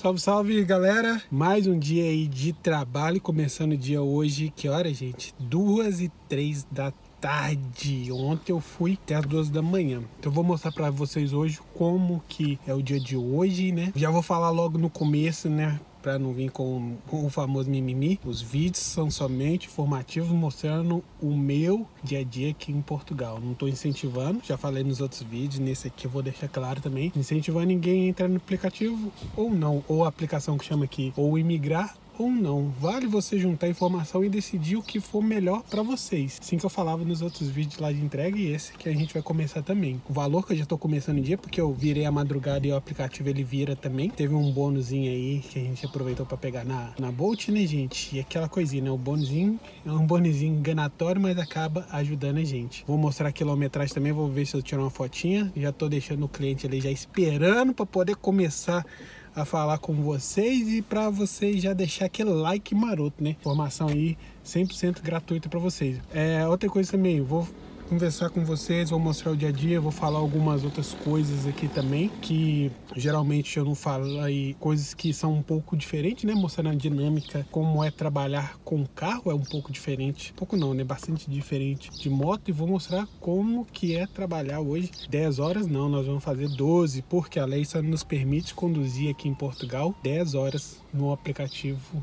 Salve, salve, galera! Mais um dia aí de trabalho, começando o dia hoje. Que hora, gente? 2h03 da tarde. Ontem eu fui até as 2 da manhã. Então eu vou mostrar pra vocês hoje como que é o dia de hoje, né? Já vou falar logo no começo, né? Pra não vir com o famoso mimimi. Os vídeos são somente informativos, mostrando o meu dia a dia aqui em Portugal. Não tô incentivando, já falei nos outros vídeos, nesse aqui eu vou deixar claro também. Incentivando ninguém a entrar no aplicativo ou não, ou a aplicação que chama aqui, ou imigrar ou não. Vale você juntar informação e decidir o que for melhor para vocês. Assim que eu falava nos outros vídeos lá de entrega, e esse que a gente vai começar também. O valor que eu já tô começando o dia, porque eu virei a madrugada e o aplicativo ele vira também. Teve um bônusinho aí que a gente aproveitou para pegar na Bolt, né, gente? E aquela coisinha, né? O bônusinho é um bônusinho enganatório, mas acaba ajudando a gente. Vou mostrar a quilometragem também, vou ver se eu tiro uma fotinha. Já tô deixando o cliente ali já esperando para poder começar a falar com vocês e para vocês já deixar aquele like maroto, né? Informação aí 100% gratuita para vocês. Outra coisa também, vou conversar com vocês, vou mostrar o dia a dia, vou falar algumas outras coisas aqui também, que geralmente eu não falo aí, coisas que são um pouco diferentes, né? Mostrando a dinâmica, como é trabalhar com carro, é um pouco diferente, pouco não, né? Bastante diferente de moto, e vou mostrar como que é trabalhar hoje. 10 horas não, nós vamos fazer 12, porque a lei só nos permite conduzir aqui em Portugal 10 horas no aplicativo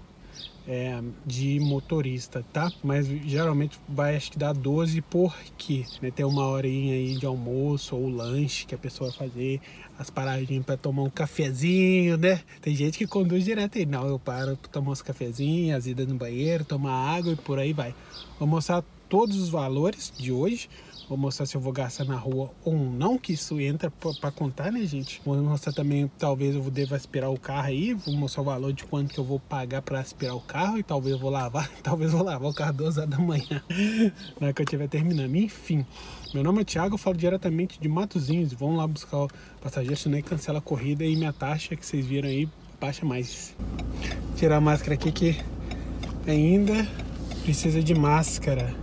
de motorista, tá? Mas geralmente vai, acho que dá 12, porque né, tem uma horinha aí de almoço ou lanche que a pessoa vai fazer, as paradinhas para tomar um cafezinho, né? Tem gente que conduz direto aí, não, eu paro para tomar uns cafezinhos, as idas no banheiro, tomar água e por aí vai. Vou mostrar todos os valores de hoje. Vou mostrar se eu vou gastar na rua ou não, que isso entra para contar, né, gente? Vou mostrar também, talvez eu deva aspirar o carro aí. Vou mostrar o valor de quanto que eu vou pagar para aspirar o carro. E talvez eu vou lavar, o carro 2 horas da manhã, na hora que eu estiver terminando. Enfim, meu nome é Thiago, eu falo diretamente de Matosinhos. Vamos lá buscar o passageiro, senão aí cancela a corrida e minha taxa, que vocês viram aí, baixa mais. Tirar a máscara aqui, que ainda precisa de máscara.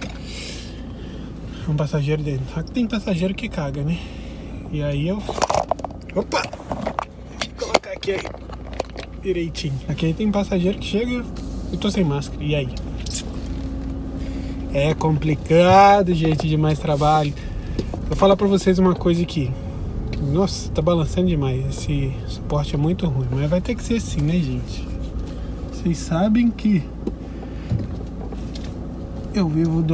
Um passageiro dentro. Só que tem passageiro que caga, né? E aí eu... Opa! Vou colocar aqui aí direitinho. Aqui tem passageiro que chega, eu tô sem máscara. E aí? É complicado, gente, de mais trabalho. Vou falar pra vocês uma coisa aqui. Nossa, tá balançando demais. Esse suporte é muito ruim. Mas vai ter que ser assim, né, gente? Vocês sabem que eu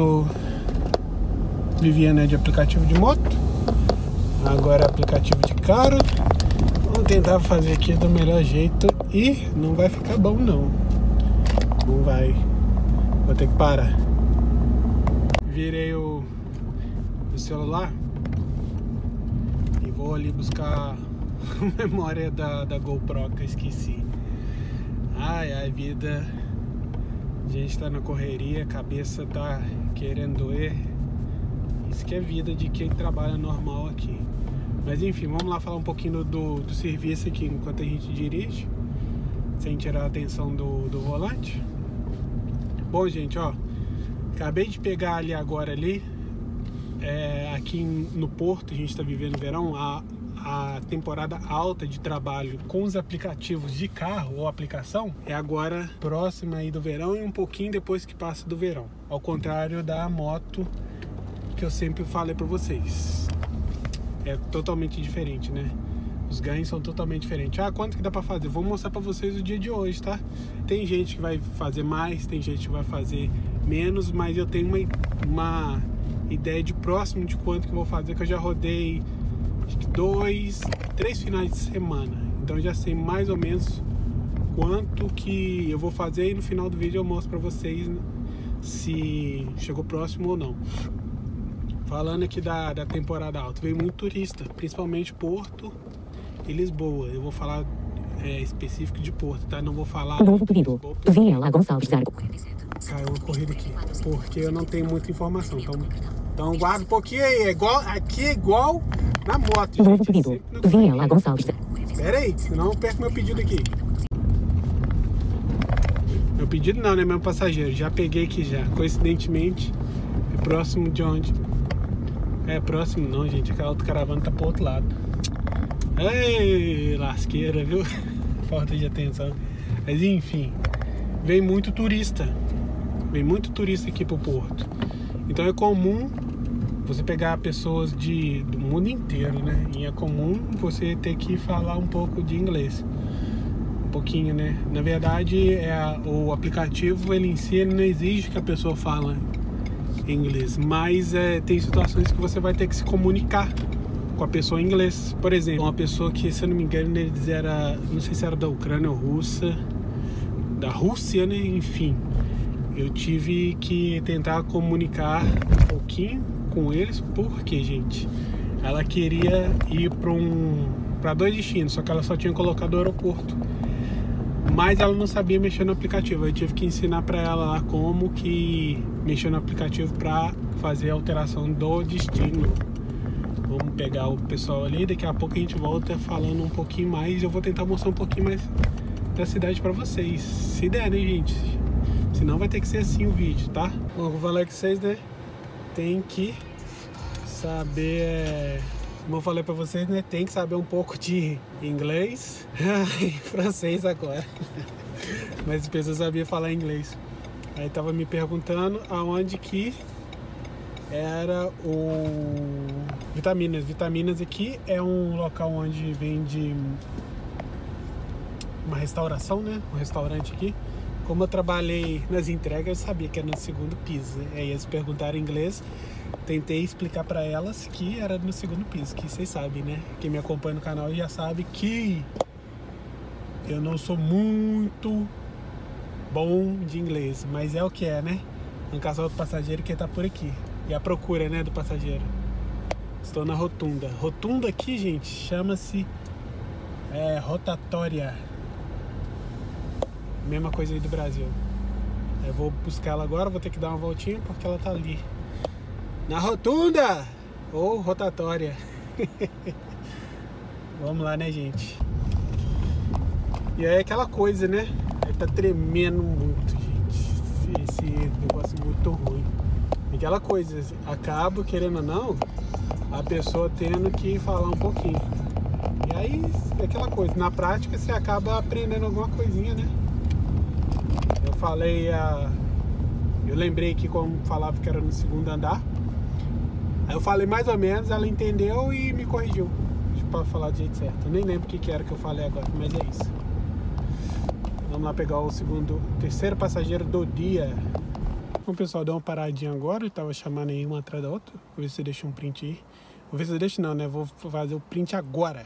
vivia, né, de aplicativo de moto, agora é aplicativo de carro. Vamos tentar fazer aqui do melhor jeito e não vai ficar bom não. Não vai. Vou ter que parar. Virei o celular e vou ali buscar a memória da GoPro que eu esqueci. Ai, vida. A gente tá na correria, a cabeça tá querendo doer. Isso que é vida de quem trabalha normal aqui. Mas enfim, vamos lá falar um pouquinho do serviço aqui enquanto a gente dirige, sem tirar a atenção do volante. Bom, gente, ó, acabei de pegar ali agora ali, aqui no Porto, a gente está vivendo verão, a temporada alta de trabalho com os aplicativos de carro ou aplicação é agora próxima aí do verão e um pouquinho depois que passa do verão. Ao contrário da moto, que eu sempre falei pra vocês, é totalmente diferente, né? Os ganhos são totalmente diferentes. Quanto que dá pra fazer? Vou mostrar pra vocês o dia de hoje, tá? Tem gente que vai fazer mais, tem gente que vai fazer menos, mas eu tenho uma ideia de próximo de quanto que eu vou fazer, que eu já rodei acho que 2, 3 finais de semana, então eu já sei mais ou menos quanto que eu vou fazer, e no final do vídeo eu mostro pra vocês se chegou próximo ou não. Falando aqui da temporada alta, veio muito turista, principalmente Porto e Lisboa. Eu vou falar específico de Porto, tá? Não vou falar... Novo pedido. Viela Gonçalves Zarco. Caiu uma corrida aqui, porque eu não tenho muita informação. Então guarda um pouquinho aí. Aqui é igual na moto, gente. Novo pedido. Viela Gonçalves. Pera aí, senão eu perco meu pedido aqui. Meu pedido não, né? Meu passageiro. Já peguei aqui já. Coincidentemente, é próximo de onde... próximo não, gente. Aquela outra caravana tá pro outro lado. Ei, lasqueira, viu? falta de atenção. Mas enfim, vem muito turista aqui pro Porto. Então é comum você pegar pessoas do mundo inteiro, né? E é comum você ter que falar um pouco de inglês. Um pouquinho, né? Na verdade, o aplicativo, ele em si, ele não exige que a pessoa fale inglês. Mas tem situações que você vai ter que se comunicar com a pessoa em inglês. Por exemplo, uma pessoa que, se eu não me engano, eles não sei se era da Ucrânia ou da Rússia, né? Enfim, eu tive que tentar comunicar um pouquinho com eles, porque, gente, ela queria ir para 2 destinos, só que ela só tinha colocado o aeroporto, mas ela não sabia mexer no aplicativo. Eu tive que ensinar para ela lá como que mexer no aplicativo para fazer a alteração do destino. Vamos pegar o pessoal ali, daqui a pouco a gente volta falando um pouquinho mais. Eu vou tentar mostrar um pouquinho mais da cidade para vocês, se der, né, gente? Senão vai ter que ser assim o vídeo, tá? Bom, eu vou falar com vocês, né? Tem que saber, como eu falei pra vocês, né? Tem que saber um pouco de inglês e francês agora. Mas as pessoas sabiam falar inglês. Aí tava me perguntando aonde que era o Vitaminas. Vitaminas aqui é um local onde vende uma restauração, né? Um restaurante aqui. Como eu trabalhei nas entregas, eu sabia que era no 2º piso. Aí eles perguntaram em inglês, tentei explicar para elas que era no 2º piso, que vocês sabem, né? Quem me acompanha no canal já sabe que eu não sou muito bom de inglês, mas é o que é, né? Um casal do passageiro que tá por aqui. E a procura, né, do passageiro. Estou na rotunda. Rotunda aqui, gente, chama-se rotatória. Mesma coisa aí do Brasil. Eu vou buscar ela agora, vou ter que dar uma voltinha porque ela tá ali na rotunda ou rotatória. Vamos lá, né, gente? E aí é aquela coisa, né? Aí tá tremendo muito, gente. Esse negócio é muito ruim. Aquela coisa, acabo, querendo ou não, a pessoa tendo que falar um pouquinho. E aí é aquela coisa, na prática você acaba aprendendo alguma coisinha, né? Eu lembrei que como falava que era no 2º andar, aí eu falei mais ou menos, ela entendeu e me corrigiu para falar do jeito certo. Eu nem lembro o que era que eu falei agora, mas é isso. Vamos lá pegar o terceiro passageiro do dia. Bom, pessoal, deu uma paradinha agora, eu tava chamando aí uma atrás da outra. Vou ver se eu deixo um print aí. Vou ver se eu deixo não, né? Vou fazer o print agora.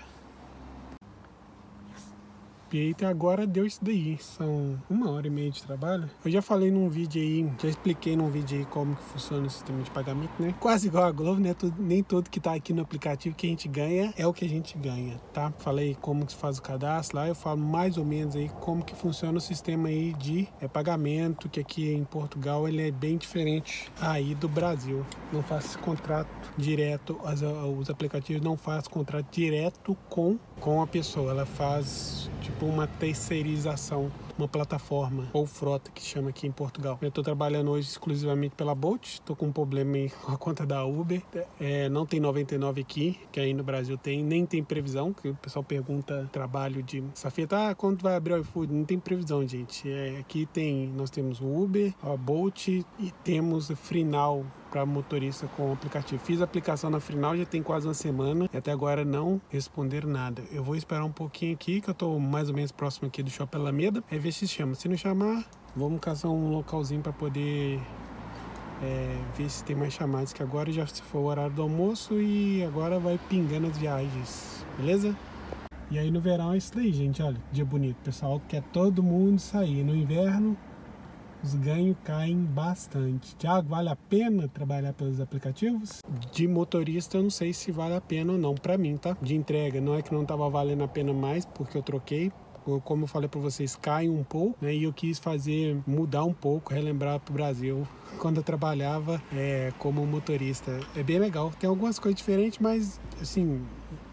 E até agora deu isso daí, são 1h30 de trabalho. Eu já falei num vídeo aí, já expliquei num vídeo aí como que funciona o sistema de pagamento, né? Quase igual a Globo, né? Nem tudo que tá aqui no aplicativo que a gente ganha é o que a gente ganha, tá? Falei como que se faz o cadastro lá, eu falo mais ou menos aí como que funciona o sistema aí de pagamento, que aqui em Portugal ele é bem diferente aí do Brasil. Não faz contrato direto, os aplicativos não fazem contrato direto com a pessoa, ela faz tipo uma terceirização, uma plataforma ou frota que chama aqui em Portugal. Eu estou trabalhando hoje exclusivamente pela Bolt, estou com um problema aí com a conta da Uber, não tem 99 aqui, que aí no Brasil tem, nem tem previsão, que o pessoal pergunta trabalho de safeta, quando vai abrir o iFood? Não tem previsão, gente. Aqui nós temos o Uber, a Bolt e temos o Freenow para motorista com o aplicativo. Fiz a aplicação na Freenow já tem quase uma semana e até agora não responderam nada. Eu vou esperar um pouquinho aqui, que eu tô mais ou menos próximo aqui do Shopping Alameda, aí ver se chama. Se não chamar, vamos caçar um localzinho para poder ver se tem mais chamadas, que agora já se for o horário do almoço e agora vai pingando as viagens, beleza? E aí no verão é isso daí, gente, olha, dia bonito. O pessoal quer todo mundo sair. No inverno os ganhos caem bastante. Tiago, vale a pena trabalhar pelos aplicativos? De motorista eu não sei se vale a pena ou não pra mim, tá? De entrega, não é que não tava valendo a pena mais porque eu troquei. Como eu falei pra vocês, cai um pouco, né? E eu quis mudar um pouco, relembrar pro Brasil quando eu trabalhava como motorista. É bem legal, tem algumas coisas diferentes, mas assim,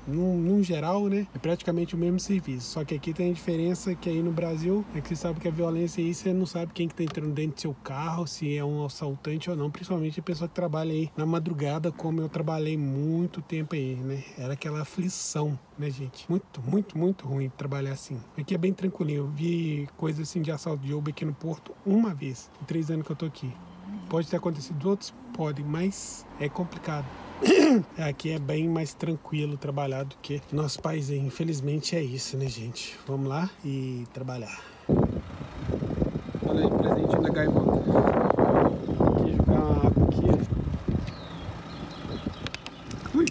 num geral, né, é praticamente o mesmo serviço. Só que aqui tem a diferença que aí no Brasil é que você sabe que a violência aí, você não sabe quem que tá entrando dentro do seu carro, se é um assaltante ou não, principalmente a pessoa que trabalha aí na madrugada, como eu trabalhei muito tempo aí, né? Era aquela aflição, né, gente? Muito ruim trabalhar assim. Aqui é bem tranquilinho. Eu vi coisa assim de assalto de Uber aqui no Porto uma vez, em 3 anos que eu tô aqui. Pode ter acontecido outros? Pode, mas é complicado. Aqui é bem mais tranquilo trabalhar do que nosso país. Infelizmente é isso, né, gente? Vamos lá e trabalhar. Olha aí, presente da gaivota. Aqui, jogar uma água aqui. Ui!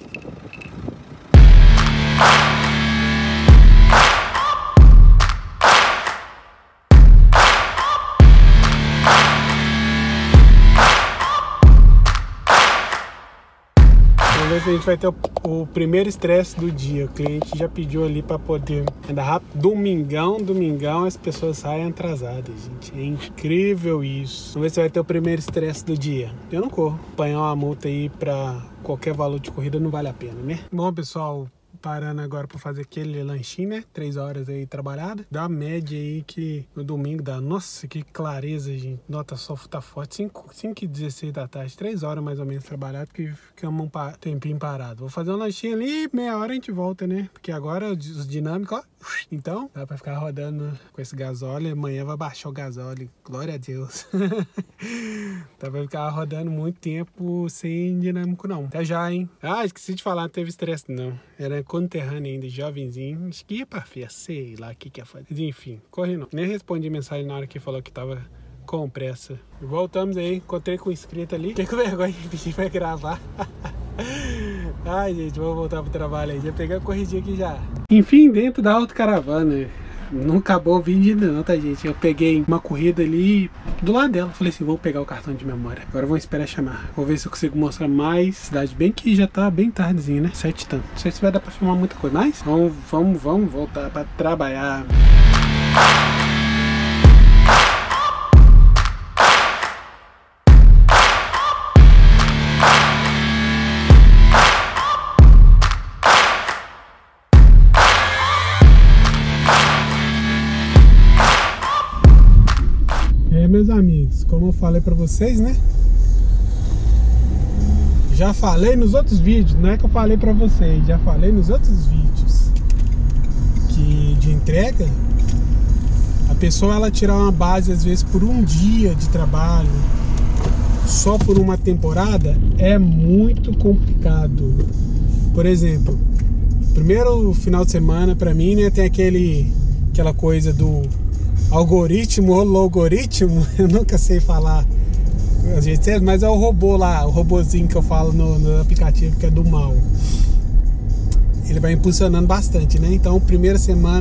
A gente vai ter o primeiro estresse do dia. O cliente já pediu ali para poder andar rápido. Domingão as pessoas saem atrasadas, gente. É incrível isso. Vamos ver se vai ter o primeiro estresse do dia. Eu não corro. Apanhar uma multa aí para qualquer valor de corrida não vale a pena, né? Bom, pessoal, parando agora para fazer aquele lanchinho, né? 3 horas aí trabalhada. Dá a média aí que no domingo dá. Nossa, que clareza, gente. Nota, só tá forte. 5h16 da tarde. 3 horas mais ou menos trabalhado, que ficamos um tempinho parado. Vou fazer um lanchinho ali, meia hora a gente volta, né? Porque agora os dinâmicos, ó. Então, dá pra ficar rodando com esse gasóleo. Amanhã vai baixar o gasóleo. Glória a Deus. Dá pra ficar rodando muito tempo sem dinâmico, não. Até já, hein? Ah, esqueci de falar, não teve estresse, não. Era conterrâneo ainda, jovenzinho. Acho que ia pra festa, sei lá o que ia fazer. Enfim, corre não. Nem respondi mensagem na hora que falou que tava com pressa. Voltamos aí, encontrei com o inscrito ali. Fiquei com vergonha de pedir pra gravar. Ai, gente, vamos voltar pro trabalho aí. Já peguei a corridinha aqui já. Enfim, dentro da autocaravana. Não acabou o vídeo ainda não, tá, gente? Eu peguei uma corrida ali do lado dela. Falei assim, vou pegar o cartão de memória. Agora vamos esperar chamar. Vou ver se eu consigo mostrar mais cidade. Bem que já tá bem tardezinho, né? 7 e tanto. Não sei se vai dar pra filmar muita coisa. Mas vamos voltar pra trabalhar. Meus amigos, como eu falei pra vocês, né? Já falei nos outros vídeos, não é que eu falei pra vocês, já falei nos outros vídeos que de entrega, a pessoa ela tirar uma base às vezes por um dia de trabalho, só por uma temporada, é muito complicado. Por exemplo, primeiro final de semana pra mim, né, tem aquela coisa do algoritmo ou logaritmo, eu nunca sei falar, mas é o robô lá, o robozinho que eu falo no aplicativo, que é do mal. Ele vai impulsionando bastante, né? Então, primeiro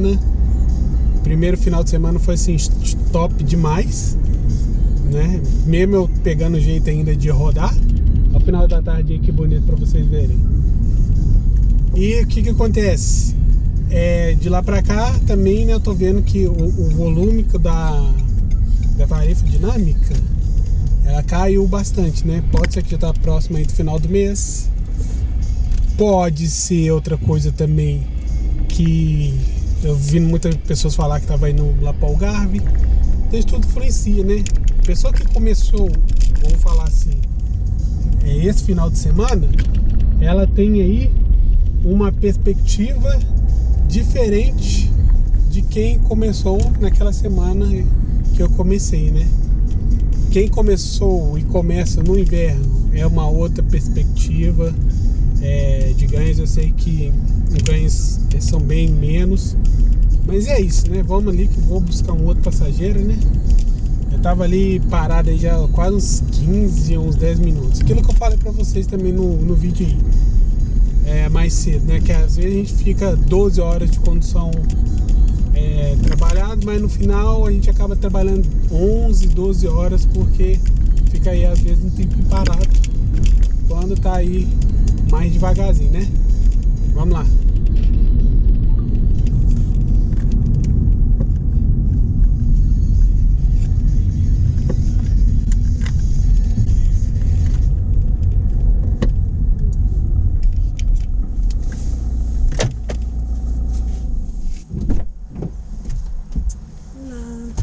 final de semana foi assim, top demais, né? Mesmo eu pegando o jeito ainda de rodar. Ao final da tarde aí, que bonito pra vocês verem. E o que acontece? De lá pra cá também, né, eu tô vendo que o volume da tarifa dinâmica, ela caiu bastante, né? Pode ser que já tá próximo aí do final do mês. Pode ser outra coisa também, que eu vi muitas pessoas falar que tava indo lá para o Algarve. Então isso tudo influencia, né? A pessoa que começou, vamos falar assim, esse final de semana, ela tem aí uma perspectiva diferente de quem começou naquela semana que eu comecei, né? Quem começou e começa no inverno é uma outra perspectiva de ganhos. Eu sei que os ganhos são bem menos, mas é isso, né? Vamos ali que eu vou buscar um outro passageiro, né? Eu tava ali parado aí já quase uns 15, uns 10 minutos. Aquilo que eu falei pra vocês também no vídeo aí. Mais cedo, né? Que às vezes a gente fica 12 horas de condução trabalhado, mas no final a gente acaba trabalhando 11, 12 horas, porque fica aí às vezes um tempo parado, quando tá aí mais devagarzinho, né? Vamos lá.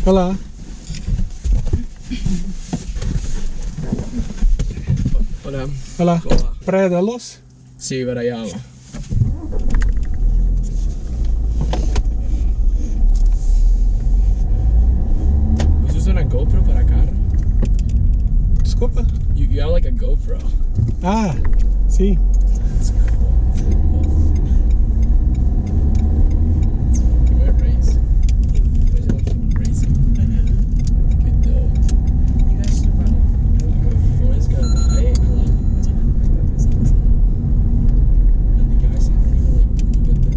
Hola. Hola. Hola. Hola. Praia da Luz? Sí, para allá. ¿Usas una GoPro para carro? Desculpa. You have like a GoPro. Ah, sim. That's cool. Can we race? Imagine like racing. Good though. You guys should run. Before it's gonna die, I want. And the guys haven't even like look at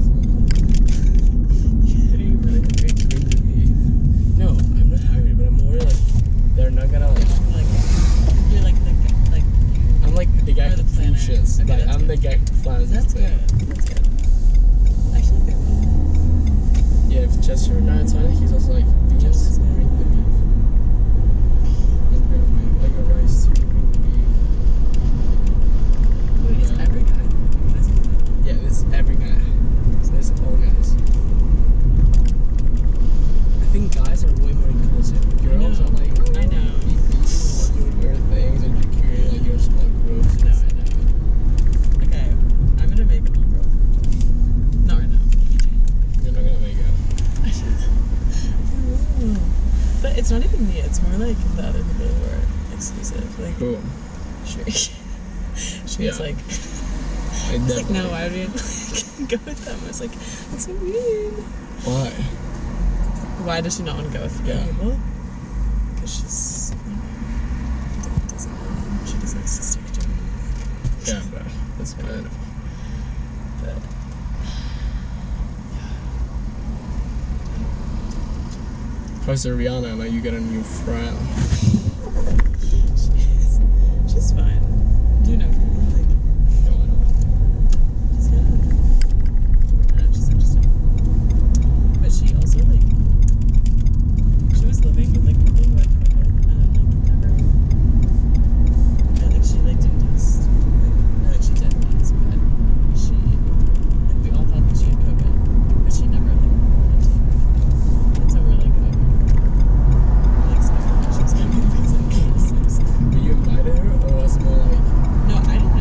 Are you really hungry? No, I'm not hungry, but I'm more like they're not gonna like. You're like I'm like the guy Or the who planner. pushes. Okay, Like that's I'm the guy who plans. that's this good. thing. That's good. Actually, good. Yeah, if Chester Knight's on it, he's also like beans, Chester's good. bring the beef. I'm gonna make like a rice too, bring the beef. Wait, it's Yeah. every guy. That's good. Yeah, it's every guy. So it's all guys. I think guys are way more inclusive. Girls know. are like, oh, I know. You do your things and you create like your small groups. No, I know. Okay, I'm gonna make an umbrella. No, I know. You're not gonna make it. But it's not even me. It's more like the other people who are exclusive. Like, Cool. she's Yeah. like, I it's like, definitely- no, why would we like, go with them? I was like, that's so mean. Why? Why does she not want to go with the Yeah. people? Because she's, doesn't know. She just likes to stick to me. Yeah, bro. That's good. But Plus, Rihanna, now you get a new friend. she's fine. Do you know her? Like, No, I don't. she's good. I don't know, she's interesting. But she also, like, she was living with, like, people who had COVID and then, like, never, yeah, like, she, like, didn't test, or, like, she did once, but she, like, we all thought that she had COVID, but she never, like, went to the COVID. And so we're like, oh, like, so she's gonna be things like this. Were you invited her, or was it more like, No, I didn't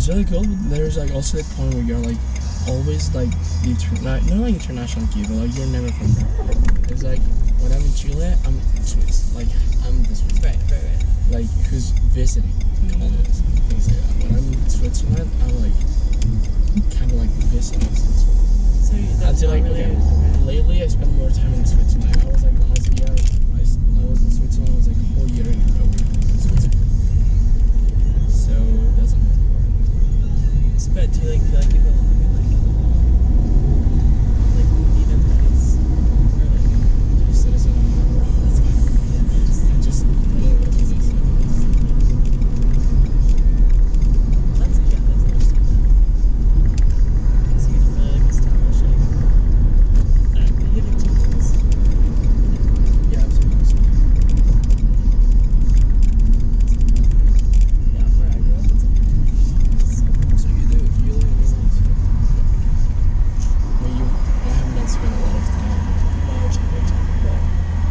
really cool. But there's like also the point where you're like always like not like international kid, but like you're never from there. It's like when I'm in Chile, I'm Swiss. Like I'm the Swiss. Right. Like who's visiting. Always. Things like that. When I'm in Switzerland, I'm like kind of like visiting Switzerland. So that's Until not like really. lately, I spend more time in Switzerland. I was like last year, I was in Switzerland. I was like a whole year in a row in Switzerland. So that's a hard part. But do you like feel like you belong in like either place, or like Just citizen of the world. that's good. Yeah. Just being a citizen. That's interesting. So you can really like establish like I don't know, you have two things. Yeah, absolutely. Yeah, where I grew up, it's So you do. You live in Italy too. But I have not spent a lot of time. large but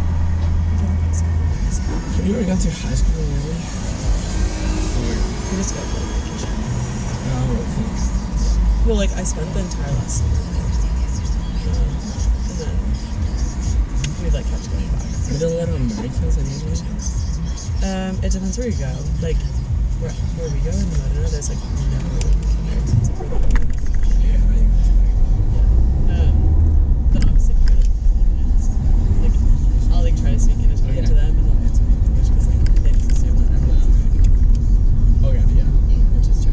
Have you ever gone to high school in Italy? we just got for vacation. No. Well, like I spent the entire last summer there, and then we like kept going back. Are there a lot of Americans in Italy? It depends where you go. Like where we go in Modena, there's like no Americans except for the Yeah, Then obviously if you're like Florence, like I'll like try to sneak in Italian to them and they'll answer me in English because like they just assume that everyone's American, okay, yeah. which is true.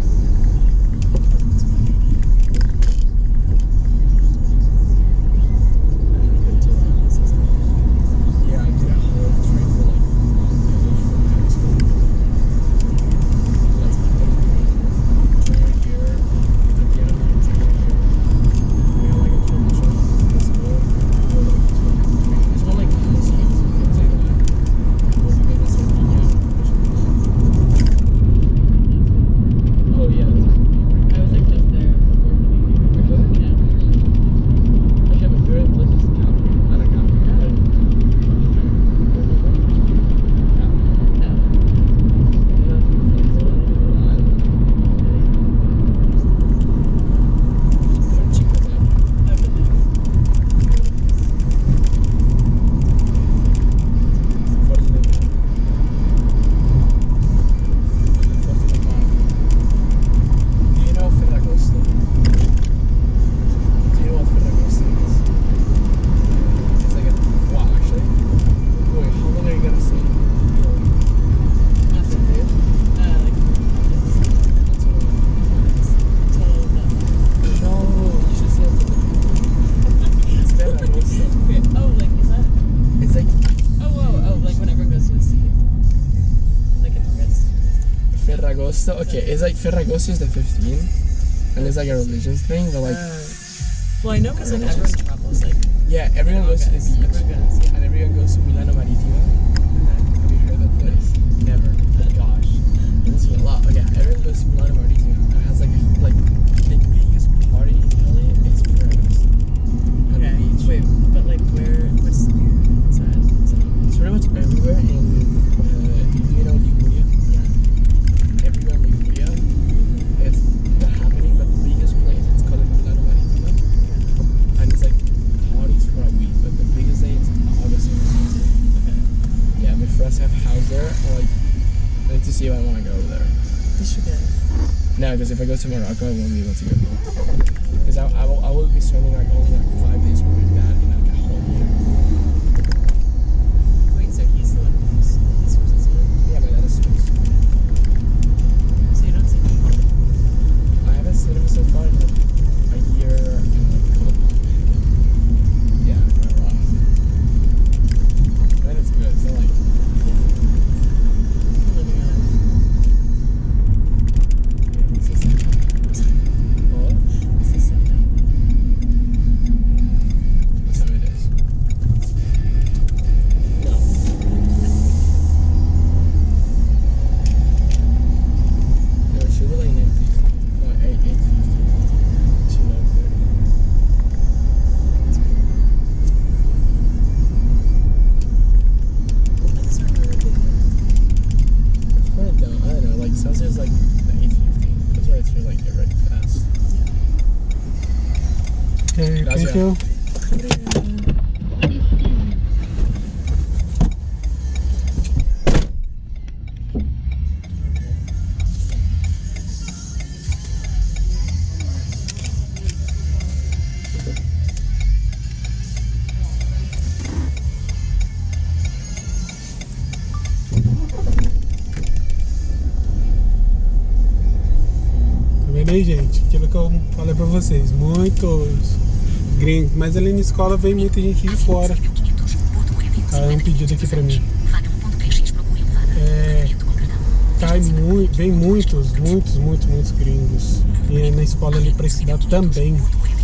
Yeah, I did a whole trip for like high school. Like junior year, at the end of my junior year, we had like a promotion in school. It's more like museums and things like that. We'll be going to Sardinia. Oh yeah, that's my favorite. I was like just there before coming here. Yeah. Okay, but you're in Blizzard's country, not a country. Ferragosto, okay, it's like Ferragosto is the 15th, and it's like a religious thing, but like, well, I know because like everyone travels like yeah, everyone goes to the August. beach, Everyone goes, yeah. and everyone goes to Milano Maritima. Have you heard of that place? Never. Oh gosh, this is a lot. Okay, everyone goes to Milano Maritima, and it has like the biggest party in Italy. It's Ferragosto. On the Okay. beach. Wait, but like where? What's that? It's pretty much everywhere in, you know, Liguria. Yeah. Everywhere in Liguria, it's the happening, but the biggest place, it's called Milano Maritima. And it's like parties for a week, but the biggest day it's August 15th. Okay. Yeah, my friends have a house there, or like, I need to see if I want to go over there. You should get. No, because if I go to Morocco, I won't be able to go. Because I will be spending like only like 5 days with my dad in like a whole year. Wait, so he's the one who's from Switzerland? Yeah, my dad is Swiss. So you don't see him? I haven't seen him so far in like a year and like a couple months. Yeah, quite a lot. But it's good. It's not like, Living out. yeah, it's just what? This is so dumb. That's how it Okay, Gracias. thank you. Aí, gente, aquilo que eu falei pra vocês, muitos gringos, mas ali na escola vem muita gente de fora. Caiu um pedido aqui pra mim. Vem muitos gringos. E aí na escola ali pra estudar também.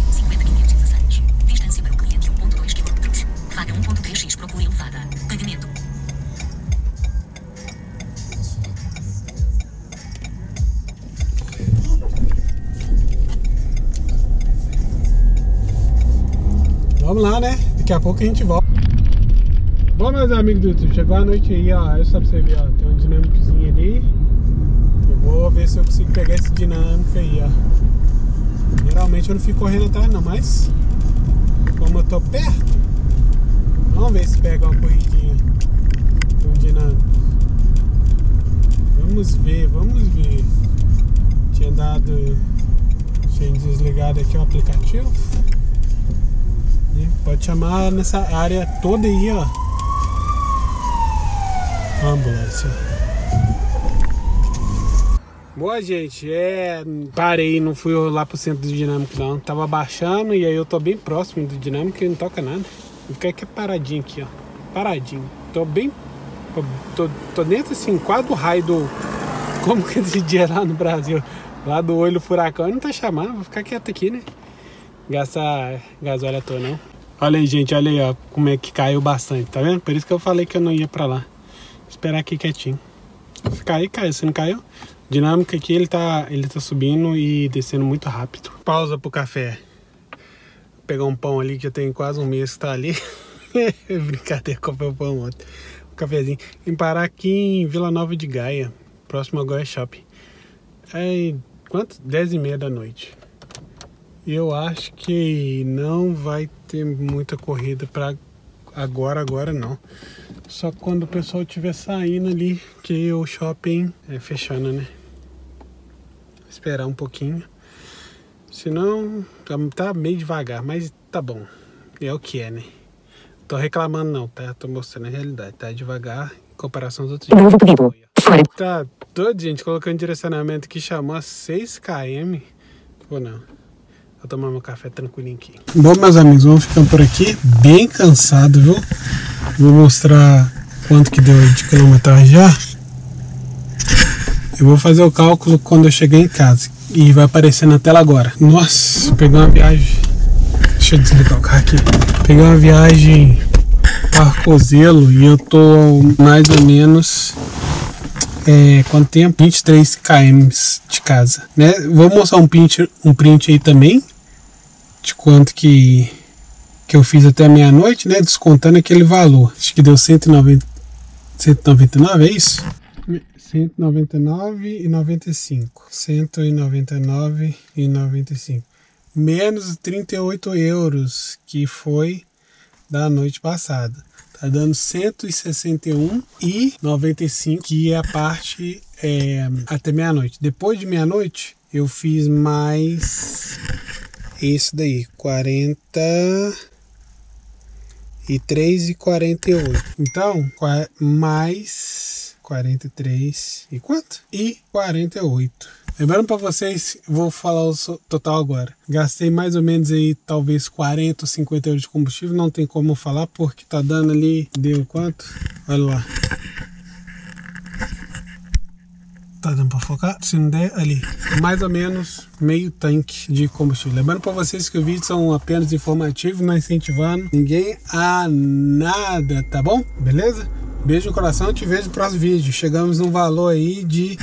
Vamos lá, né? Daqui a pouco a gente volta. Bom, meus amigos do YouTube, chegou a noite aí, ó. É só pra você ver, ó. Tem um dinâmicozinho ali. Eu vou ver se eu consigo pegar esse dinâmico aí, ó. Geralmente eu não fico correndo atrás não, mas como eu tô perto, vamos ver se pega uma corridinha de um dinâmico. Vamos ver. Tinha desligado aqui o aplicativo. Pode chamar nessa área toda aí, ó. Ambulância. Boa, gente. Parei, não fui lá pro centro do dinâmico não. Tava baixando e aí eu tô bem próximo do dinâmico e não toca nada. Vou ficar aqui paradinho aqui, ó. Paradinho. Tô bem. Tô dentro assim, quase do raio do. Como que esse dia lá no Brasil? Lá do olho do furacão e não tá chamando. Vou ficar quieto aqui, né? Gastar gasóleo à toa, não. Olha aí, gente, olha aí, ó, como é que caiu bastante, tá vendo? Por isso que eu falei que eu não ia pra lá. Vou esperar aqui quietinho. Se cair, caiu. Se não caiu, dinâmica aqui, ele tá subindo e descendo muito rápido. Pausa pro café. Vou pegar um pão ali, que já tem quase um mês que tá ali. Brincadeira, comprei o pão ontem. Um cafezinho. Vim parar aqui em Vila Nova de Gaia, próximo ao Goiás Shopping. Quanto? 10h30 da noite. Eu acho que não vai ter muita corrida para agora não. Só quando o pessoal estiver saindo ali, que o shopping é fechando, né? Esperar um pouquinho. Senão, tá meio devagar, mas tá bom. É o que é, né? Tô reclamando não, tá? Tô mostrando a realidade. Tá devagar em comparação aos outros dias. Novo pedido. Fora. Tá todo, gente, colocando direcionamento que chamou a 6 km. Ou não. Vou tomar meu café tranquilinho aqui. Bom, meus amigos, vamos ficando por aqui. Bem cansado, viu? Vou mostrar quanto que deu de quilometragem já. Eu vou fazer o cálculo quando eu chegar em casa. E vai aparecer na tela agora. Nossa, peguei uma viagem. Deixa eu desligar o carro aqui. Peguei uma viagem para Arcozelo e eu tô mais ou menos... quanto tempo? 23 km de casa, né? Vou mostrar um print aí também de quanto que eu fiz até meia-noite, né? Descontando aquele valor. Acho que deu 199, é isso? 199,95. 199,95. Menos 38 euros que foi da noite passada. Tá dando 161,95, que é a parte até meia-noite. Depois de meia-noite, eu fiz mais isso daí, 43,48. Então, mais 43 e quanto? E 48. Lembrando para vocês, vou falar o total agora. Gastei mais ou menos aí, talvez 40 ou 50 euros de combustível. Não tem como falar, porque tá dando ali, deu quanto? Olha lá. Tá dando para focar? Se não der, ali. Mais ou menos meio tanque de combustível. Lembrando para vocês que os vídeos são apenas informativos, não incentivando ninguém a nada, tá bom? Beleza? Beijo no coração, te vejo no próximo vídeo. Chegamos num valor aí de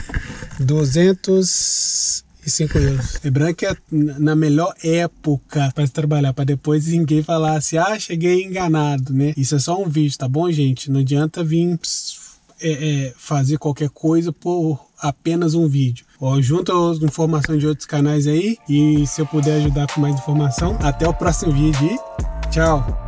205 euros. Lembrando que é na melhor época para trabalhar, para depois ninguém falar assim, cheguei enganado, né? Isso é só um vídeo, tá bom, gente? Não adianta vir fazer qualquer coisa por apenas um vídeo. Ó, junta as informações de outros canais aí. E se eu puder ajudar com mais informação, até o próximo vídeo e tchau!